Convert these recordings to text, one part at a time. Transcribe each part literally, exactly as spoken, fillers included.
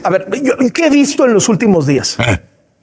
A ver, yo, ¿qué he visto en los últimos días? ¿Eh?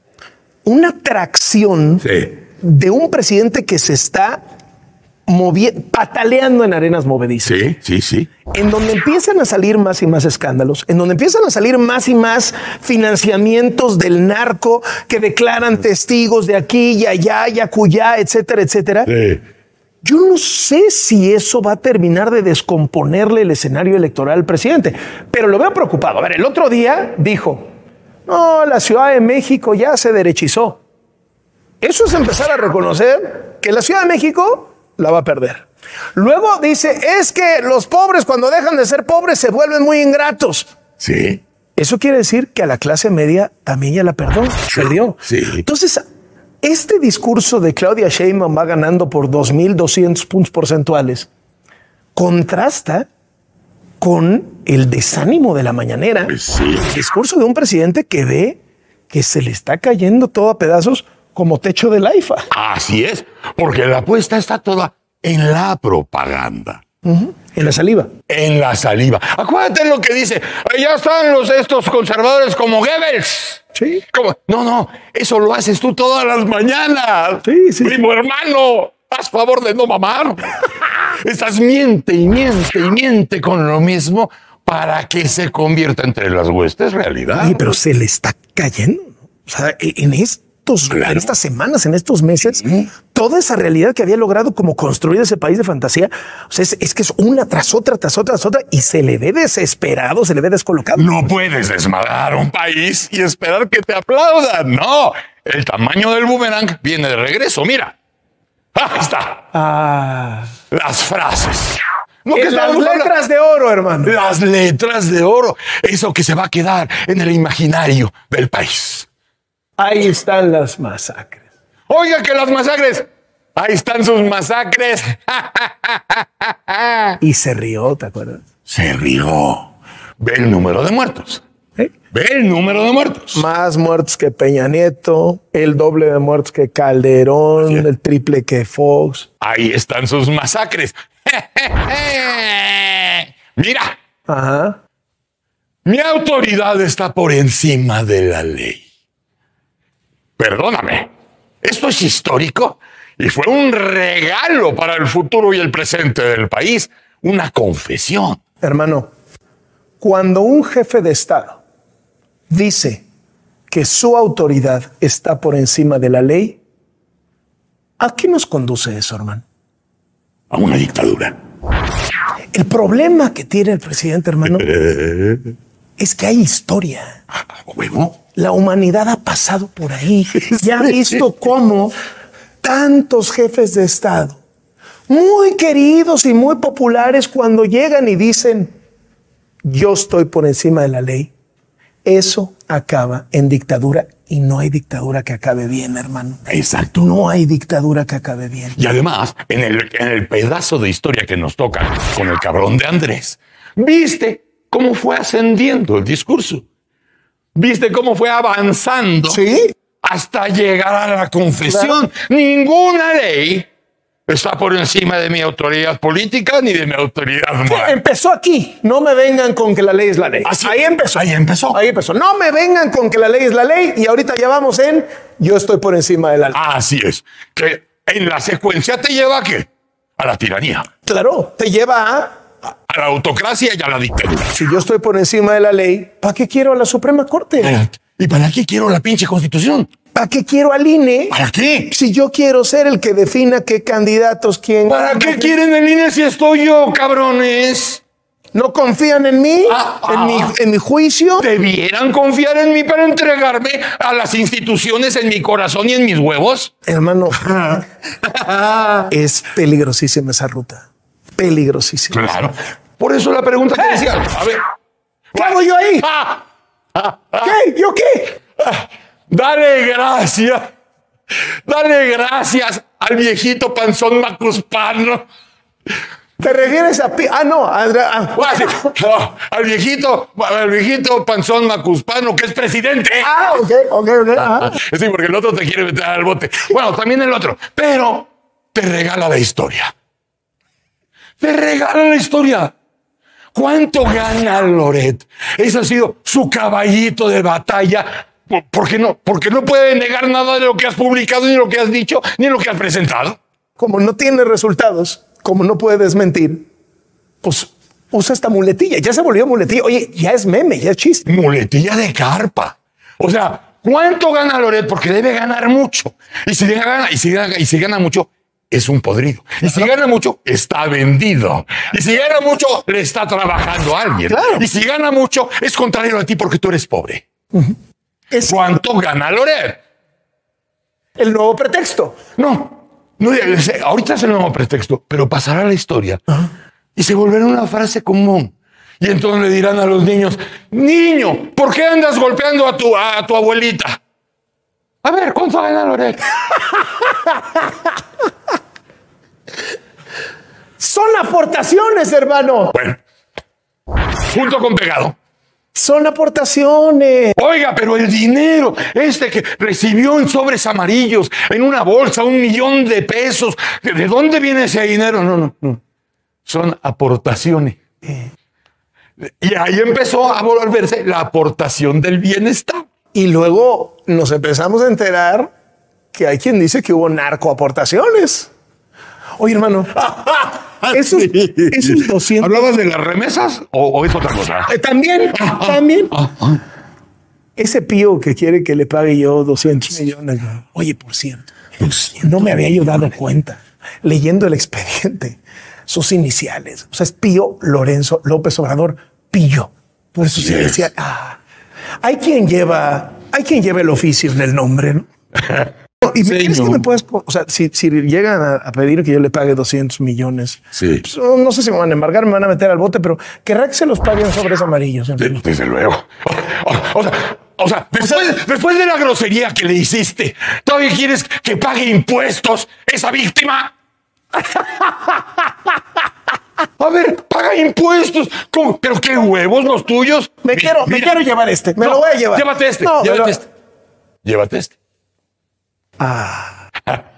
Una tracción Sí. de un presidente que se está moviendo, pataleando en arenas movedizas. Sí, sí, sí. En donde empiezan a salir más y más escándalos, en donde empiezan a salir más y más financiamientos del narco que declaran testigos de aquí y allá y acullá, etcétera, etcétera. Sí. Yo no sé si eso va a terminar de descomponerle el escenario electoral al presidente, pero lo veo preocupado. A ver, el otro día dijo, no, la Ciudad de México ya se derechizó. Eso es empezar a reconocer que la Ciudad de México la va a perder. Luego dice, es que los pobres cuando dejan de ser pobres se vuelven muy ingratos. Sí. Eso quiere decir que a la clase media también ya la perdió. perdió. Sí. Entonces, este discurso de Claudia Sheinbaum va ganando por dos mil doscientos puntos porcentuales contrasta con el desánimo de la mañanera. Sí. El discurso de un presidente que ve que se le está cayendo todo a pedazos como techo del AIFA. Así es, porque la apuesta está toda en la propaganda. Uh-huh. En la saliva. En la saliva. Acuérdate lo que dice. Ya están los estos conservadores como Goebbels. Sí. Como, no, no, eso lo haces tú todas las mañanas. Sí, sí. Primo hermano, haz favor de no mamar. Estás miente y miente y miente con lo mismo para que se convierta entre las huestes realidad. Sí, pero se le está cayendo. O sea, en esto. Claro. En estas semanas, en estos meses, sí. Toda esa realidad que había logrado como construir ese país de fantasía, o sea, es, es que es una tras otra, tras otra, tras otra, y se le ve desesperado, se le ve descolocado. No puedes desmadrar un país y esperar que te aplaudan. No, el tamaño del boomerang viene de regreso. Mira, ahí está. Ah. Las frases. No, que las letras de oro, hermano. Las letras de oro. Eso que se va a quedar en el imaginario del país. Ahí están las masacres. Oiga que las masacres. Ahí están sus masacres. Y se rió, ¿te acuerdas? Se rió. Ve el número de muertos. ¿Eh? Ve el número de muertos. Más muertos que Peña Nieto, el doble de muertos que Calderón, sí. El triple que Fox. Ahí están sus masacres. Mira. Ajá. Mi autoridad está por encima de la ley. Perdóname, esto es histórico y fue un regalo para el futuro y el presente del país, una confesión. Hermano, cuando un jefe de Estado dice que su autoridad está por encima de la ley, ¿a qué nos conduce eso, hermano? A una dictadura. El problema que tiene el presidente, hermano, es que hay historia. ¿Huevo? La humanidad ha pasado por ahí y ha visto cómo tantos jefes de Estado, muy queridos y muy populares, cuando llegan y dicen, yo estoy por encima de la ley, eso acaba en dictadura y no hay dictadura que acabe bien, hermano. Exacto. No hay dictadura que acabe bien. Y además, en el, en el pedazo de historia que nos toca con el cabrón de Andrés, ¿viste cómo fue ascendiendo el discurso? ¿Viste cómo fue avanzando? Sí. Hasta llegar a la confesión. Claro. Ninguna ley está por encima de mi autoridad política ni de mi autoridad moral. Empezó aquí. No me vengan con que la ley es la ley. Así, ahí empezó. Ahí empezó. Ahí empezó. No me vengan con que la ley es la ley y ahorita ya vamos en yo estoy por encima de la ley. Así es. Que en la secuencia te lleva ¿a qué? A la tiranía. Claro, te lleva a... a la autocracia y a la dictadura. Si yo estoy por encima de la ley, ¿para qué quiero a la Suprema Corte? ¿Y para qué quiero la pinche Constitución? ¿Para qué quiero al I N E? ¿Para qué? Si yo quiero ser el que defina qué candidatos, quién... ¿Para qué quieren el I N E si estoy yo, cabrones? ¿No confían en mí? Ah, ¿En, ah, mi, ¿En mi juicio? ¿Debieran confiar en mí para entregarme a las instituciones en mi corazón y en mis huevos? Hermano, es peligrosísima esa ruta. Peligrosísima. Claro. Por eso la pregunta que decía. A ver. ¿Qué hago yo ahí? Ah, ah, ah, ¿Qué? ¿Yo qué? Ah, dale gracias. Dale gracias al viejito panzón macuspano. ¿Te refieres a... Pi ah, no. A, a, no, al viejito, al viejito panzón macuspano que es presidente. Ah, ok, ok, ok. Ah. Sí, porque el otro te quiere meter al bote. Bueno, también el otro. Pero te regala la historia. Te regala la historia. ¿Cuánto gana Loret? Ese ha sido su caballito de batalla. ¿Por qué no? Porque no puede negar nada de lo que has publicado, ni lo que has dicho, ni lo que has presentado. Como no tiene resultados, como no puede desmentir, pues usa esta muletilla. Ya se volvió muletilla. Oye, ya es meme, ya es chiste. Muletilla de carpa. O sea, ¿cuánto gana Loret? Porque debe ganar mucho. Y si gana, y si gana, y si gana mucho, es un podrido. Y si gana mucho, está vendido. Y si gana mucho, le está trabajando a alguien. Claro. Y si gana mucho, es contrario a ti porque tú eres pobre. Uh-huh. Es ¿Cuánto gana Loret? el nuevo pretexto. No, no, ahorita es el nuevo pretexto, pero pasará la historia uh-huh. y se volverá una frase común. Y entonces le dirán a los niños, niño, ¿por qué andas golpeando a tu, a tu abuelita? A ver, ¿cuánto gana Loret? Son aportaciones, hermano. Bueno, junto con pegado. Son aportaciones. Oiga, pero el dinero, este que recibió en sobres amarillos, en una bolsa, un millón de pesos, ¿de dónde viene ese dinero? No, no, no. Son aportaciones. Eh. Y ahí empezó a volverse la aportación del bienestar. Y luego nos empezamos a enterar que hay quien dice que hubo narcoaportaciones. Oye, hermano, esos, sí. esos doscientos... ¿Hablabas de las remesas o, o es otra cosa? Eh, también, ah, también. Ah, ah. Ese pío que quiere que le pague yo doscientos millones. Oye, por cierto, no me había yo dado cuenta, leyendo el expediente, sus iniciales. O sea, es Pío Lorenzo López Obrador, Pillo. Por eso se decía, ah, hay quien lleva, hay quien lleva el oficio en el nombre, ¿no? Y me quieres que me puedas, o sea, si, si llegan a, a pedir que yo le pague doscientos millones, sí. pues, no, no sé si me van a embargar, me van a meter al bote, pero querrá que se los paguen sobres amarillos. De, desde luego. O, o, o sea, o sea, después, o sea, después de la grosería que le hiciste, ¿todavía quieres que pague impuestos esa víctima? A ver, paga impuestos. ¿Cómo? ¿Pero qué huevos los tuyos? Me Mi, quiero, mira, me quiero llevar este. Me no, lo voy a llevar. Llévate este. No, llévate lo... este. Llévate este. Ah.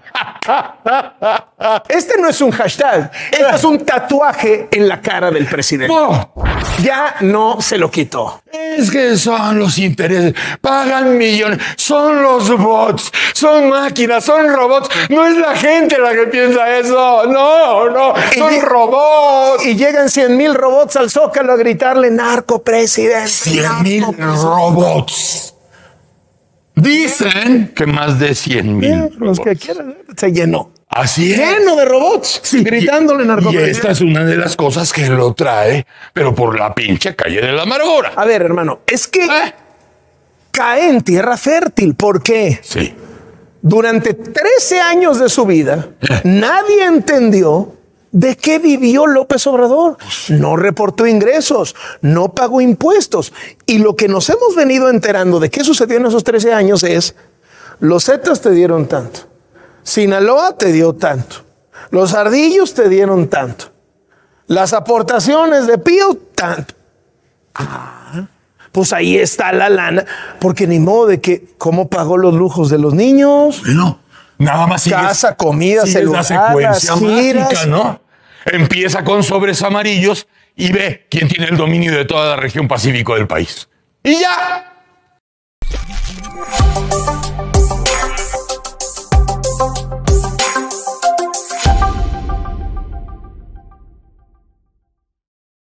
Este no es un hashtag. Este es un tatuaje en la cara del presidente. No. Ya no se lo quitó. Es que son los intereses. Pagan millones. Son los bots. Son máquinas. Son robots. No es la gente la que piensa eso. No, no. Son y robots. Y llegan cien mil robots al Zócalo a gritarle narco presidente. Cien mil robots. Dicen que más de cien mil. Los que quieran, se llenó. Así es. Lleno de robots, sí, gritándole narcopresidente. Y esta es una de las cosas que lo trae, pero por la pinche calle de la amargura. A ver, hermano, es que ¿Eh? cae en tierra fértil. ¿Por qué? Sí. Durante trece años de su vida, ¿Eh? nadie entendió ¿de qué vivió López Obrador? No reportó ingresos, no pagó impuestos. Y lo que nos hemos venido enterando de qué sucedió en esos trece años es, los Zetas te dieron tanto, Sinaloa te dio tanto, los Ardillos te dieron tanto, las aportaciones de Pío tanto. Ah, pues ahí está la lana, porque ni modo de que, ¿cómo pagó los lujos de los niños? No. Nada más sigues, casa, comida, celular, la secuencia mágica, ¿no? Empieza con sobres amarillos y ve quién tiene el dominio de toda la región pacífico del país. Y ya.